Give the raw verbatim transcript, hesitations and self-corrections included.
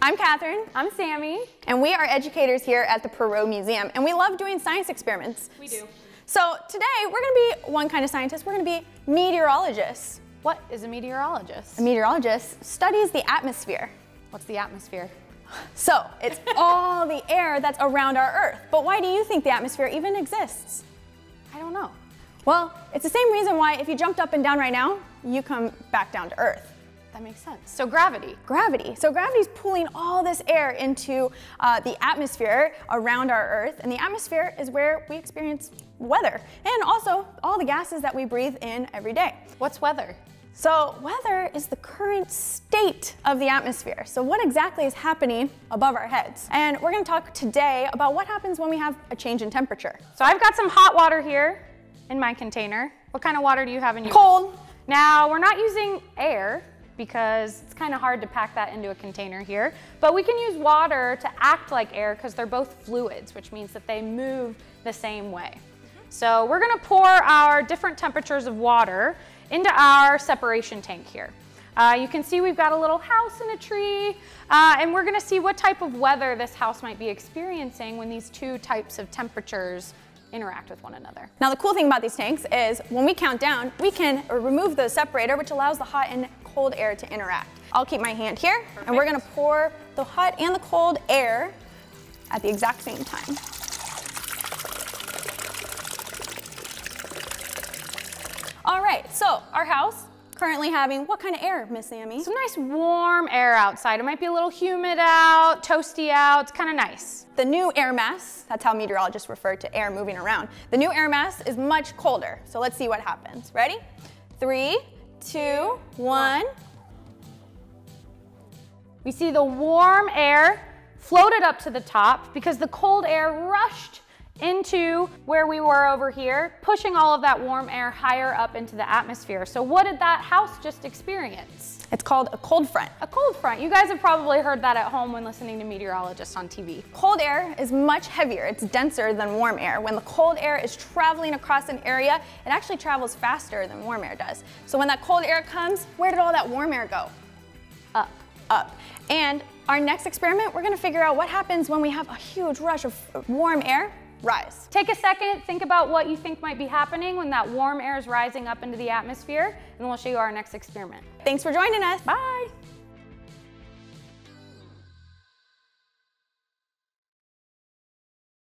I'm Catherine. I'm Sammy. And we are educators here at the Perot Museum, and we love doing science experiments. We do. So today, we're gonna be one kind of scientist, we're gonna be meteorologists. What is a meteorologist? A meteorologist studies the atmosphere. What's the atmosphere? So, it's all the air that's around our Earth. But why do you think the atmosphere even exists? I don't know. Well, it's the same reason why if you jumped up and down right now, you come back down to Earth. That makes sense. So gravity. Gravity. So gravity's pulling all this air into uh, the atmosphere around our Earth, and the atmosphere is where we experience weather, and also all the gases that we breathe in every day. What's weather? So weather is the current state of the atmosphere. So what exactly is happening above our heads? And we're gonna talk today about what happens when we have a change in temperature. So I've got some hot water here in my container. What kind of water do you have in yours? Cold. Now, we're not using air because it's kind of hard to pack that into a container here, but we can use water to act like air because they're both fluids, which means that they move the same way. So we're gonna pour our different temperatures of water into our separation tank here. Uh, you can see we've got a little house and a tree, uh, and we're gonna see what type of weather this house might be experiencing when these two types of temperatures interact with one another. Now the cool thing about these tanks is when we count down, we can remove the separator, which allows the hot and cold air to interact. I'll keep my hand here, Perfect. And we're gonna pour the hot and the cold air at the exact same time. All right, so our house currently having what kind of air, Miss Sammy? Some nice warm air outside. It might be a little humid out, toasty out. It's kind of nice. The new air mass, that's how meteorologists refer to air moving around. The new air mass is much colder. So let's see what happens. Ready? Three, two, one. We see the warm air floated up to the top because the cold air rushed into where we were over here, pushing all of that warm air higher up into the atmosphere. So what did that house just experience? It's called a cold front. A cold front. You guys have probably heard that at home when listening to meteorologists on T V. Cold air is much heavier. It's denser than warm air. When the cold air is traveling across an area, it actually travels faster than warm air does. So when that cold air comes, where did all that warm air go? Up. Up. And our next experiment, we're gonna figure out what happens when we have a huge rush of warm air rise. Take a second, think about what you think might be happening when that warm air is rising up into the atmosphere, and then we'll show you our next experiment. Thanks for joining us. Bye.